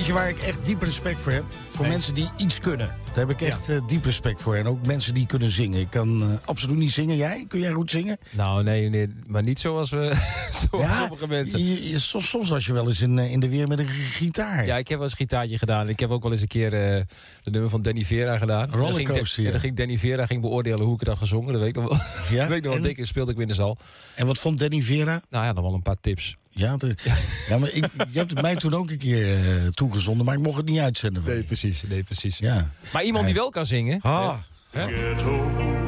Weet je waar ik echt diep respect voor heb? Voor mensen die iets kunnen. Daar heb ik echt diep respect voor. En ook mensen die kunnen zingen. Ik kan absoluut niet zingen. Jij? Kun jij goed zingen? Nou, nee, maar niet zoals sommige mensen. Soms was je wel eens in de weer met een gitaar. Ja, ik heb wel eens een gitaartje gedaan. Ik heb ook wel eens een keer de nummer van Danny Vera gedaan. Rollercoaster. Dan ging Danny Vera beoordelen hoe ik het had gezongen. Dat weet ik nog wel. Ja? Weet ik nog wel, dik speelde ik weer in de zaal. En wat vond Danny Vera? Nou ja, dan wel een paar tips. Ja, maar je hebt het mij toen ook een keer toegezonden, maar ik mocht het niet uitzenden. Nee, precies. Ja. Maar iemand die wel kan zingen. Ah. Hè? Ghetto.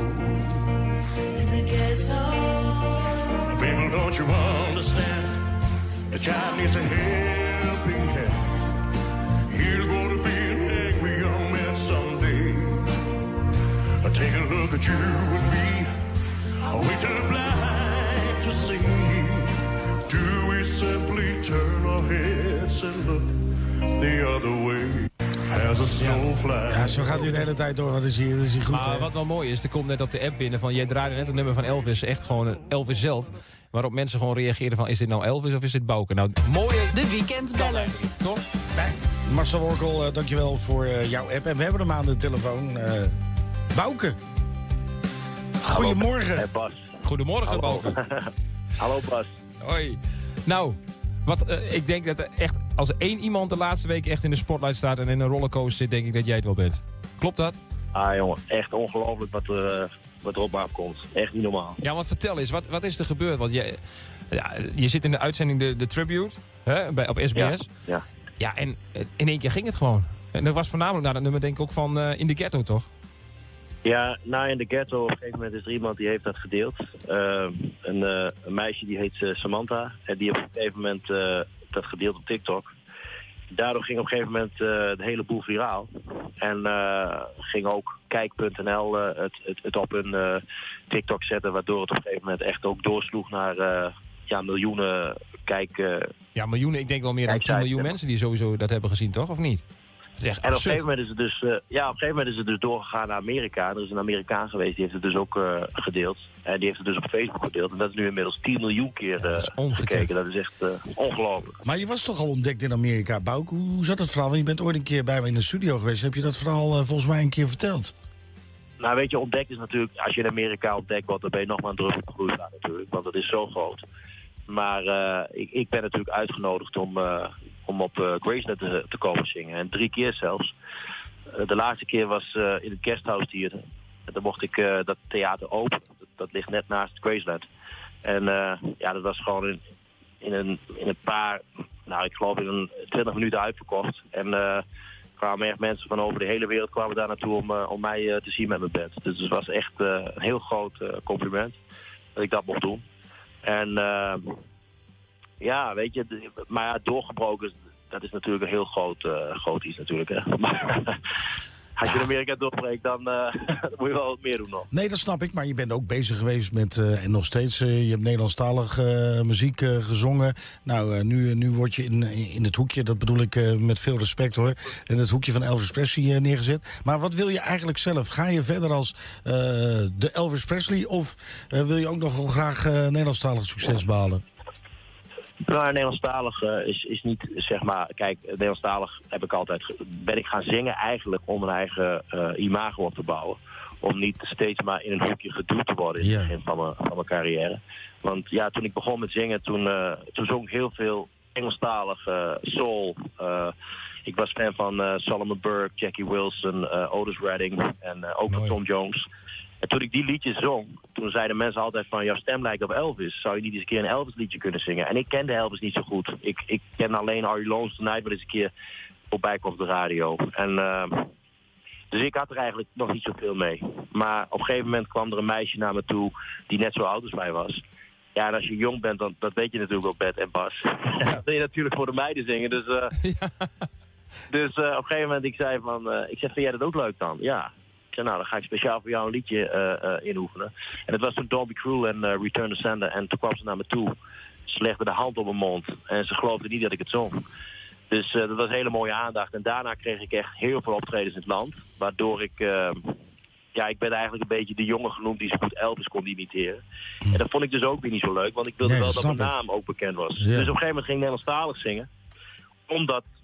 In the ghetto. People, don't you understand? The child needs a helping hand. He'll go to be an angry young man someday. Take a look at you and me. We too blind to see. Do we simply turn our heads and look the other way? As a snowflake. Ja, zo gaat u de hele tijd door. Wat is hier goed, Maar hè? wat wel mooi is, er komt net op de app binnen van... jij draaide net het nummer van Elvis, echt gewoon Elvis zelf. Waarop mensen gewoon reageren van... is dit nou Elvis of is dit Bouke? Nou, mooi. De weekendbeller. Toch? Marcel Workel, dankjewel voor jouw app. En we hebben hem aan de telefoon. Bouke. Goedemorgen. Hey Bas. Goedemorgen, Bouke. Hallo Bas. Hoi. Nou, ik denk dat er echt... als er één iemand de laatste week echt in de spotlight staat... en in een rollercoaster zit, denk ik dat jij het wel bent. Klopt dat? Ah jongen, echt ongelooflijk wat er op me afkomt. Echt niet normaal. Ja, maar vertel eens, wat is er gebeurd? Want je zit in de uitzending de Tribute, hè, op SBS. Ja, en in één keer ging het gewoon. En dat was voornamelijk naar dat nummer, denk ik, ook van In the Ghetto, toch? Ja, nou in de ghetto op een gegeven moment is er iemand die heeft dat gedeeld. Een meisje die heet Samantha. En die heeft op een gegeven moment dat gedeeld op TikTok. Daardoor ging op een gegeven moment de hele boel viraal. En ging ook Kijk.nl het op hun TikTok zetten. Waardoor het op een gegeven moment echt ook doorsloeg naar miljoenen Ja, miljoenen. Ik denk wel meer dan 10 miljoen mensen die sowieso dat hebben gezien, toch? Of niet? Dat is echt en op een absurd. gegeven moment is het dus doorgegaan naar Amerika. Er is een Amerikaan geweest, die heeft het dus ook gedeeld. En die heeft het dus op Facebook gedeeld. En dat is nu inmiddels 10 miljoen keer gekeken. Dat is echt ongelooflijk. Maar je was toch al ontdekt in Amerika, Bouke? Hoe zat het verhaal? Want je bent ooit een keer bij me in de studio geweest. Heb je dat verhaal volgens mij een keer verteld? Nou weet je, ontdekt is natuurlijk... Als je in Amerika ontdekt wordt, dan ben je nog maar een druppel op de vloer natuurlijk. Want dat is zo groot. Maar ik ben natuurlijk uitgenodigd om op Graceland te komen zingen. En 3 keer zelfs. De laatste keer was in het Guesthouse Theater. En dan mocht ik dat theater openen. Dat ligt net naast Graceland. En dat was gewoon in een paar... Nou, ik geloof in 20 minuten uitverkocht. En kwamen echt mensen van over de hele wereld kwamen daar naartoe om mij te zien met mijn band. Dus het was echt een heel groot compliment dat ik dat mocht doen. En weet je, maar ja, doorgebroken, dat is natuurlijk een heel groot iets natuurlijk. Hè. Maar als je in Amerika doorbreekt, dan moet je wel wat meer doen nog. Nee, dat snap ik, maar je bent ook bezig geweest met, en nog steeds, je hebt Nederlandstalige muziek gezongen. Nou, nu word je in het hoekje, dat bedoel ik met veel respect hoor, in het hoekje van Elvis Presley neergezet. Maar wat wil je eigenlijk zelf? Ga je verder als de Elvis Presley of wil je ook nog wel graag Nederlandstalig succes behalen? Nou, Nederlandstalig is niet, zeg maar... Kijk, Nederlandstalig ben ik gaan zingen eigenlijk om een eigen imago op te bouwen. Om niet steeds maar in een hoekje geduwd te worden in het begin van mijn carrière. Want ja, toen ik begon met zingen, toen zong ik heel veel Engelstalig, soul. Ik was fan van Solomon Burke, Jackie Wilson, Otis Redding en ook van Tom Jones. En toen ik die liedjes zong, toen zeiden mensen altijd van... jouw stem lijkt op Elvis, zou je niet eens een keer een Elvis liedje kunnen zingen? En ik kende Elvis niet zo goed. Ik ken alleen Are You Lonesome Tonight, maar eens een keer voorbij kwam op de radio. En dus ik had er eigenlijk nog niet zoveel mee. Maar op een gegeven moment kwam er een meisje naar me toe die net zo oud als mij was. Ja, en als je jong bent, dan dat weet je natuurlijk ook, Bert en Bas. Dan wil je natuurlijk voor de meiden zingen, dus... Dus op een gegeven moment ik zei, vind jij dat ook leuk dan? Ja. Ik zei, nou, dan ga ik speciaal voor jou een liedje inoefenen. En het was toen Don't Be Cruel en Return to Sender. En toen kwam ze naar me toe. Ze legde de hand op mijn mond. En ze geloofde niet dat ik het zong. Dus dat was hele mooie aandacht. En daarna kreeg ik echt heel veel optredens in het land. Waardoor ik ben eigenlijk een beetje de jongen genoemd die zo goed Elvis kon imiteren. En dat vond ik dus ook weer niet zo leuk. Want ik wilde wel dat mijn naam ook bekend was. Dus op een gegeven moment ging ik Nederlandstalig zingen. Omdat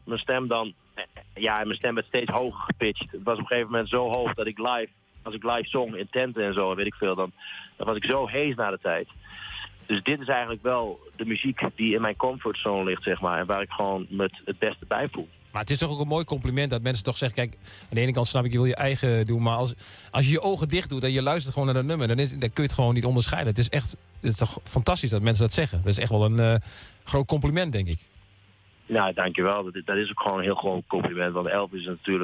mijn stem dan... Ja, mijn stem werd steeds hoger gepitcht. Het was op een gegeven moment zo hoog dat ik live... Als ik live zong in tenten en zo, weet ik veel, dan was ik zo hees na de tijd. Dus dit is eigenlijk wel de muziek die in mijn comfortzone ligt, zeg maar. En waar ik gewoon het beste bij voel. Maar het is toch ook een mooi compliment dat mensen toch zeggen... Kijk, aan de ene kant snap ik, je wil je eigen doen. Maar als je je ogen dicht doet en je luistert gewoon naar dat nummer... dan kun je het gewoon niet onderscheiden. Het is toch fantastisch dat mensen dat zeggen. Dat is echt wel een groot compliment, denk ik. Nou, dankjewel. Dat is ook gewoon een heel groot compliment. Want Elvis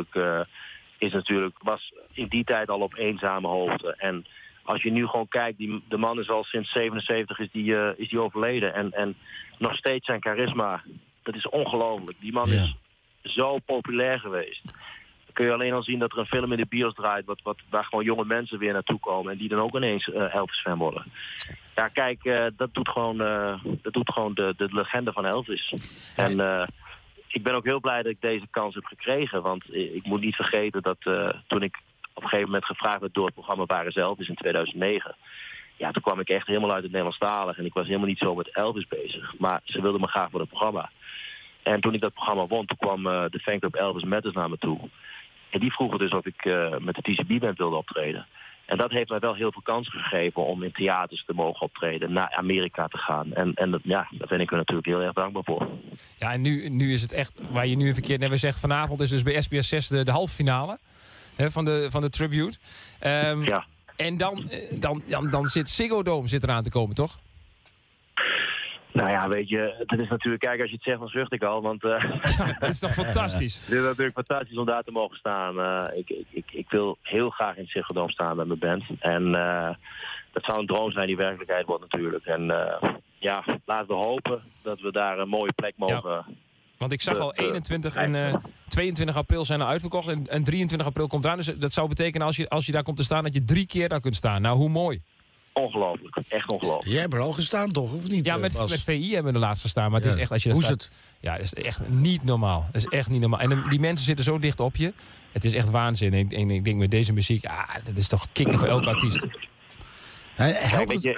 was in die tijd al op eenzame hoogte. En als je nu gewoon kijkt, de man is al sinds 77 is die overleden. En nog steeds zijn charisma, dat is ongelooflijk. Die man is zo populair geweest. Dan kun je alleen al zien dat er een film in de bios draait... waar gewoon jonge mensen weer naartoe komen... en die dan ook ineens Elvis-fan worden. Ja, kijk, dat doet gewoon de legende van Elvis. En ik ben ook heel blij dat ik deze kans heb gekregen. Want ik moet niet vergeten dat toen ik op een gegeven moment gevraagd werd... door het programma Waar is Elvis in 2009... Ja, toen kwam ik echt helemaal uit het Nederlandstalig... en ik was helemaal niet zo met Elvis bezig. Maar ze wilden me graag voor het programma. En toen ik dat programma won, toen kwam de fanclub Elvis Matters naar me toe. En die vroegen dus of ik met de TCB-band wilde optreden. En dat heeft mij wel heel veel kansen gegeven om in theaters te mogen optreden, naar Amerika te gaan. En daar ben ik er natuurlijk heel erg dankbaar voor. Ja, en nu is het echt, waar je nu een verkeerd net weer zegt, vanavond is dus bij SBS 6 de halve finale van de tribute. Ja. En dan zit Ziggo Dome eraan te komen, toch? Nou ja, weet je, het is natuurlijk, kijk, als je het zegt, dan zucht ik al, want... dat is toch fantastisch? Het is natuurlijk fantastisch om daar te mogen staan. Ik wil heel graag in het Ziggo Dome staan met mijn band. En dat zou een droom zijn die werkelijkheid wordt natuurlijk. En laten we hopen dat we daar een mooie plek mogen... Ja. Want ik zag al 21 en 22 april zijn er uitverkocht en 23 april komt eraan. Dus dat zou betekenen als je daar komt te staan, dat je 3 keer daar kunt staan. Nou, hoe mooi. Ongelooflijk, echt ongelooflijk. Jij hebt er al gestaan toch, of niet? Ja, met VI hebben we er laatst gestaan. Maar het is echt, als je hoe is het? Ja, dat is echt niet normaal. Dat is echt niet normaal. En die mensen zitten zo dicht op je. Het is echt waanzin. En ik denk met deze muziek, dat is toch kicken voor elke artiest. Helpt het?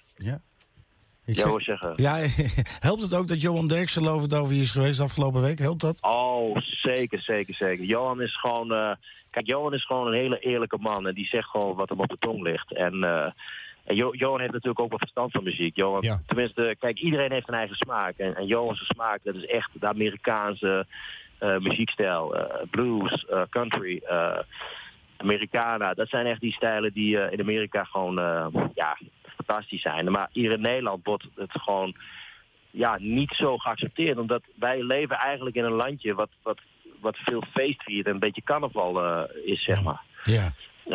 Helpt het ook dat Johan Derksen lovend over je is geweest afgelopen week? Helpt dat? Oh, zeker. Johan is gewoon... Johan is gewoon een hele eerlijke man. En die zegt gewoon wat hem op de tong ligt. En Johan heeft natuurlijk ook wat verstand van muziek. Johan, tenminste, kijk, iedereen heeft een eigen smaak. En Johan's smaak, dat is echt de Amerikaanse muziekstijl. Blues, country, Americana. Dat zijn echt die stijlen die in Amerika gewoon fantastisch zijn. Maar hier in Nederland wordt het gewoon niet zo geaccepteerd. Omdat wij leven eigenlijk in een landje wat veel feest viert en een beetje carnaval is, zeg maar. Ja.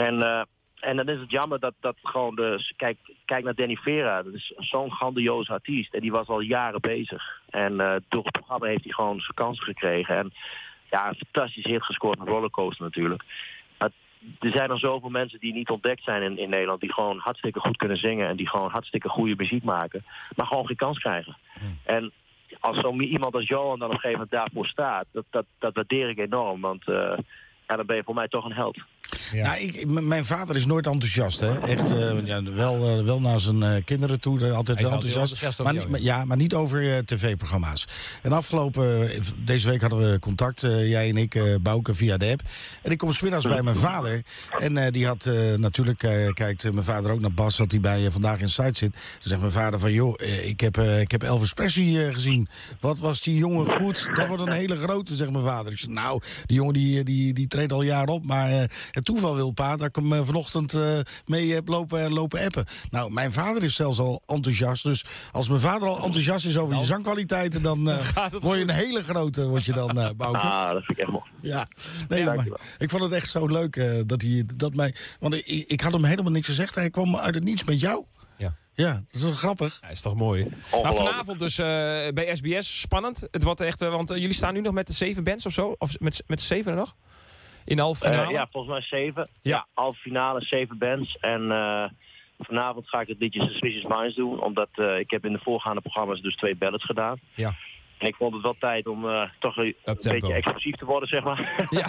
En dan is het jammer dat gewoon kijk naar Danny Vera. Dat is zo'n grandioze artiest. En die was al jaren bezig. En door het programma heeft hij gewoon zijn kansen gekregen. En een fantastisch hit gescoord met Rollercoaster natuurlijk. Maar er zijn nog zoveel mensen die niet ontdekt zijn in Nederland. Die gewoon hartstikke goed kunnen zingen. En die gewoon hartstikke goede muziek maken. Maar gewoon geen kans krijgen. En als iemand als Johan dan op een gegeven moment daarvoor staat, dat waardeer ik enorm. Want dan ben je voor mij toch een held. Ja. Mijn vader is nooit enthousiast, hè. Echt, wel naar zijn kinderen toe, altijd wel enthousiast. Maar niet over tv-programma's. En deze week hadden we contact, jij en ik, Bouke, via de app. En ik kom 's middags bij mijn vader. En die had natuurlijk, kijkt mijn vader ook naar Bas, dat hij bij Vandaag in Zuid zit. Dan zegt mijn vader van, joh, ik heb Elvis Presley gezien. Wat was die jongen goed? Dat wordt een hele grote, zegt mijn vader. Ik zeg, nou, die jongen die treedt al jaren op, maar het toeval wil, pa, dat ik hem vanochtend mee heb lopen appen. Nou, mijn vader is zelfs al enthousiast. Dus als mijn vader al enthousiast is over je zangkwaliteiten, dan word je een hele grote, Bouke. Ah, dat vind ik echt mooi. Ja, nee, maar ik vond het echt zo leuk dat mij... Want ik had hem helemaal niks gezegd. Hij kwam uit het niets met jou. Ja, dat is wel grappig. Ja, is toch mooi. Nou, vanavond dus bij SBS, spannend. Het wordt echt, want jullie staan nu nog met de 7 bands of zo? Of met 7 nog? In de halve finale? Volgens mij 7. Ja, halve finale, 7 bands. En vanavond ga ik het liedje Suspicious Minds doen. Omdat ik heb in de voorgaande programma's dus 2 ballads gedaan. Ja. En ik vond het wel tijd om toch een beetje explosief te worden, zeg maar. Ja.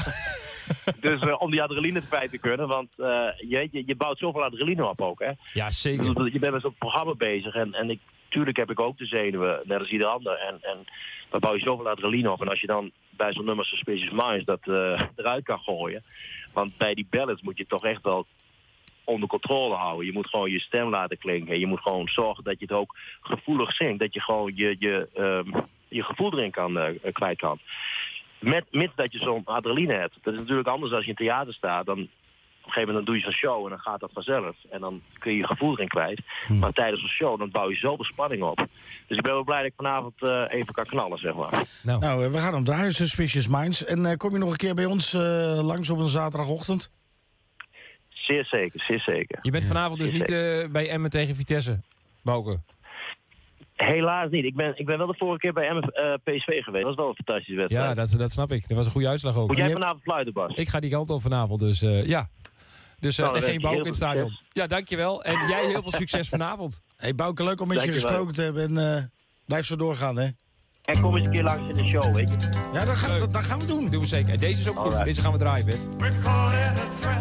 Dus om die adrenaline kwijt te kunnen. Want je bouwt zoveel adrenaline op ook, hè. Ja, zeker. Dus je bent met zo'n programma bezig. En tuurlijk heb ik ook de zenuwen, net als ieder ander. En dan bouw je zoveel adrenaline op. En als je dan bij zo'n nummer Suspicious Minds dat eruit kan gooien. Want bij die ballads moet je toch echt wel onder controle houden. Je moet gewoon je stem laten klinken. Je moet gewoon zorgen dat je het ook gevoelig zingt. Dat je gewoon je gevoel erin kwijt kan. Mits dat je zo'n adrenaline hebt. Dat is natuurlijk anders als je in theater staat. Dan op een gegeven moment doe je zo'n show en dan gaat dat vanzelf. En dan kun je je gevoel erin kwijt. Maar tijdens een show, dan bouw je zoveel spanning op. Dus ik ben wel blij dat ik vanavond even kan knallen, zeg maar. Nou, we gaan hem draaien, Suspicious Minds. En kom je nog een keer bij ons langs op een zaterdagochtend? Zeer zeker, zeer zeker. Je bent vanavond dus niet bij Emmen tegen Vitesse, Bouke? Helaas niet. Ik ben wel de vorige keer bij PSV geweest. Dat was wel een fantastische wedstrijd. Ja, dat snap ik. Dat was een goede uitslag ook. Moet jij vanavond fluiten, Bas? Ik ga die kant op vanavond, dus ja. Dus geen Bouke in het stadion. Succes. Ja, dankjewel. En jij heel veel succes vanavond. Hey Bouke, leuk om met je gesproken te hebben. En blijf zo doorgaan, hè. En kom eens een keer langs in de show, weet je. Ja, dat gaan we doen. Doen we zeker. En deze is ook goed. Deze gaan we draaien, Ben.